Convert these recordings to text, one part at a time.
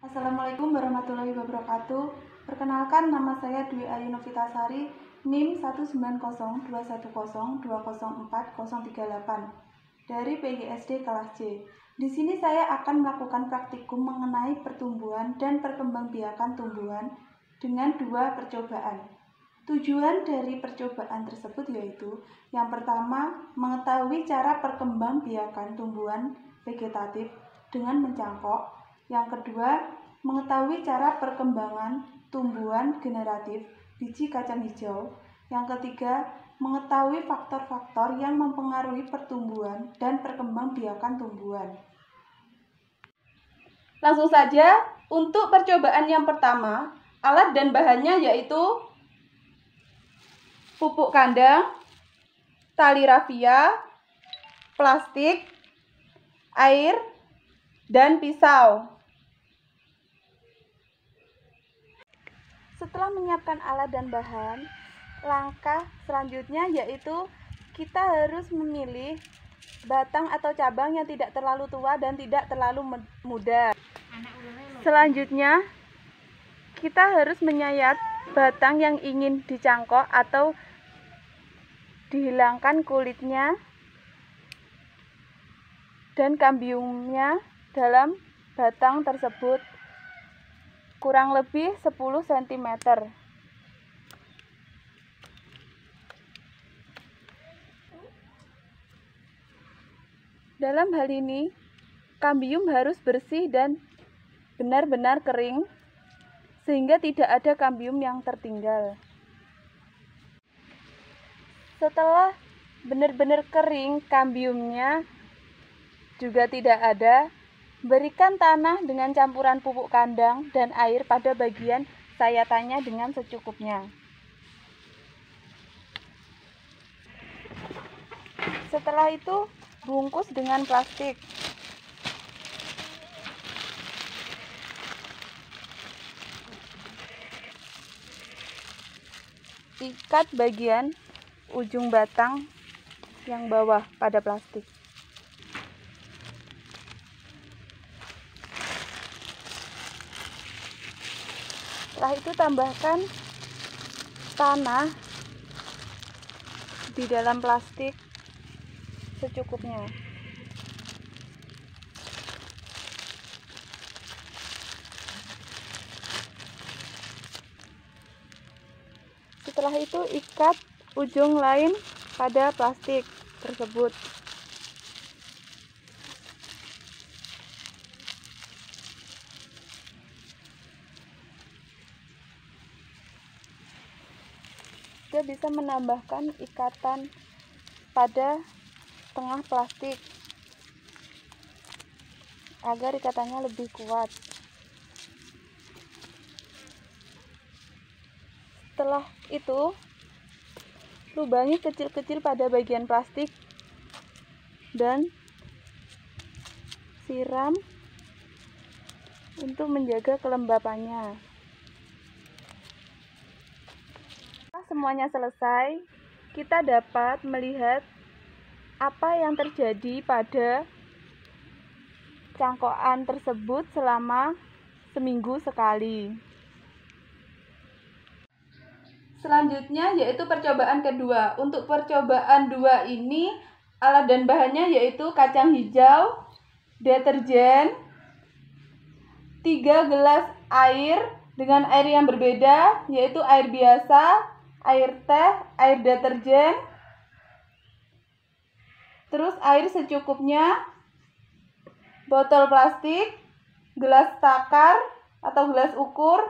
Assalamualaikum warahmatullahi wabarakatuh. Perkenalkan, nama saya Dwi Ayu Novitasari, NIM 1902110204038 dari PGSD kelas C. Di sini saya akan melakukan praktikum mengenai pertumbuhan dan perkembangbiakan tumbuhan dengan dua percobaan. Tujuan dari percobaan tersebut yaitu yang pertama, mengetahui cara perkembangbiakan tumbuhan vegetatif dengan mencangkok. Yang kedua, mengetahui cara perkembangan tumbuhan generatif biji kacang hijau. Yang ketiga, mengetahui faktor-faktor yang mempengaruhi pertumbuhan dan perkembangbiakan tumbuhan. Langsung saja, untuk percobaan yang pertama, alat dan bahannya yaitu pupuk kandang, tali rafia, plastik, air, dan pisau. Setelah menyiapkan alat dan bahan, langkah selanjutnya yaitu kita harus memilih batang atau cabang yang tidak terlalu tua dan tidak terlalu muda. Selanjutnya, kita harus menyayat batang yang ingin dicangkok atau dihilangkan kulitnya dan kambiumnya dalam batang tersebut kurang lebih 10 cm. Dalam hal ini, kambium harus bersih dan benar-benar kering, sehingga tidak ada kambium yang tertinggal. Setelah benar-benar kering, kambiumnya juga tidak ada, berikan tanah dengan campuran pupuk kandang dan air pada bagian sayatannya dengan secukupnya. Setelah itu, bungkus dengan plastik. Ikat bagian ujung batang yang bawah pada plastik. Setelah itu tambahkan tanah di dalam plastik secukupnya. Setelah itu ikat ujung lain pada plastik tersebut. Kita bisa menambahkan ikatan pada tengah plastik agar ikatannya lebih kuat. Setelah itu, lubangi kecil-kecil pada bagian plastik dan siram untuk menjaga kelembapannya. Semuanya selesai, kita dapat melihat apa yang terjadi pada cangkokan tersebut selama seminggu sekali. Selanjutnya yaitu percobaan kedua. Untuk percobaan 2 ini, alat dan bahannya yaitu kacang hijau, deterjen, 3 gelas air dengan air yang berbeda, yaitu air biasa, air teh, air deterjen, terus air secukupnya, botol plastik, gelas takar atau gelas ukur,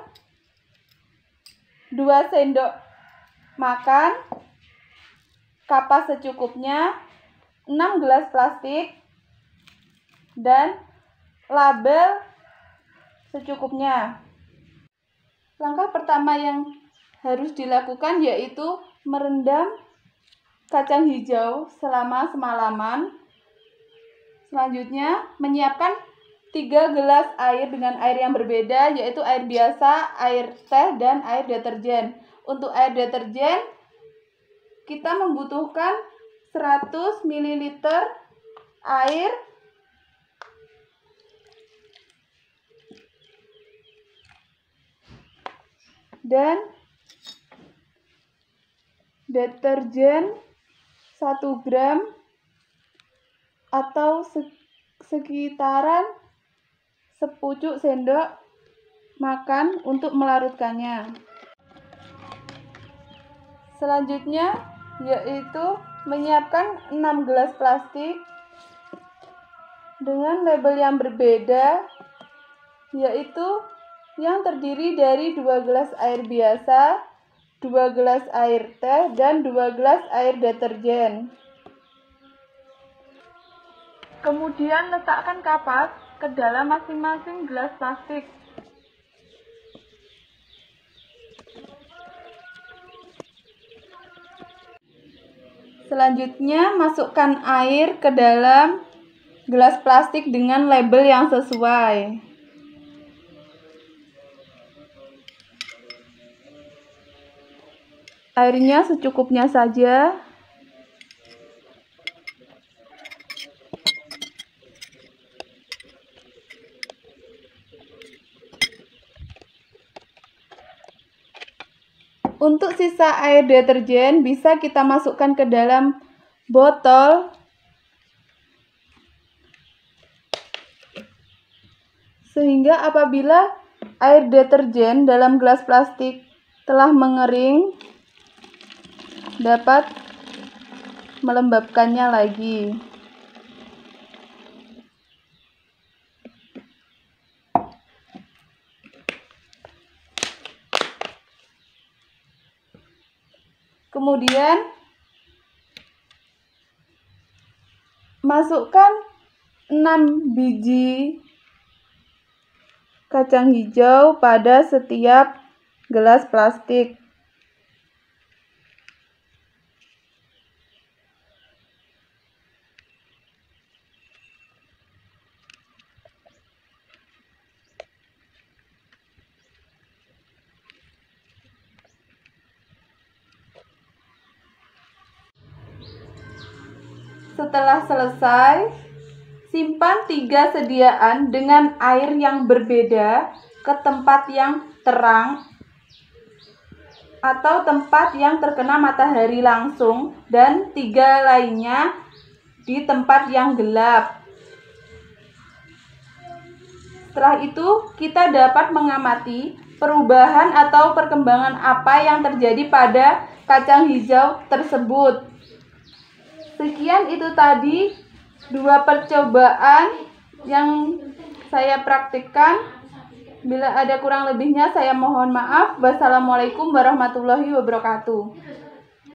2 sendok makan, kapas secukupnya, 6 gelas plastik, dan label secukupnya. Langkah pertama yang harus dilakukan yaitu merendam kacang hijau selama semalaman. Selanjutnya, menyiapkan 3 gelas air dengan air yang berbeda, yaitu air biasa, air teh, dan air deterjen. Untuk air deterjen, kita membutuhkan 100 ml air dan deterjen 1 gram atau sekitaran sepucuk sendok makan untuk melarutkannya. Selanjutnya yaitu menyiapkan 6 gelas plastik dengan label yang berbeda, yaitu yang terdiri dari 2 gelas air biasa, 2 gelas air teh, dan 2 gelas air deterjen. Kemudian letakkan kapas ke dalam masing-masing gelas plastik. Selanjutnya, masukkan air ke dalam gelas plastik dengan label yang sesuai. Airnya secukupnya saja. Untuk sisa air deterjen bisa kita masukkan ke dalam botol sehingga apabila air deterjen dalam gelas plastik telah mengering, dapat melembabkannya lagi. Kemudian masukkan 6 biji kacang hijau pada setiap gelas plastik. Setelah selesai, simpan 3 sediaan dengan air yang berbeda ke tempat yang terang atau tempat yang terkena matahari langsung, dan 3 lainnya di tempat yang gelap. Setelah itu, kita dapat mengamati perubahan atau perkembangan apa yang terjadi pada kacang hijau tersebut. Sekian itu tadi 2 percobaan yang saya praktikkan. Bila ada kurang lebihnya saya mohon maaf. Wassalamualaikum warahmatullahi wabarakatuh.